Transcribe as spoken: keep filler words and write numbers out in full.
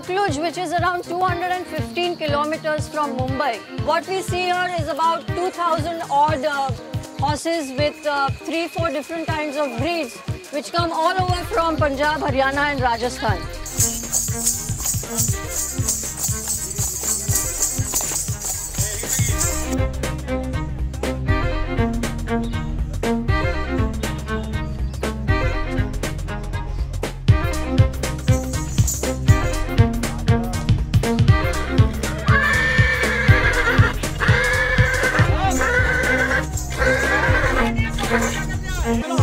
Wakluj, which is around two hundred fifteen kilometers from Mumbai. What we see here is about two thousand odd uh, horses with uh, three, four different kinds of breeds, which come all over from Punjab, Haryana and Rajasthan. Hello.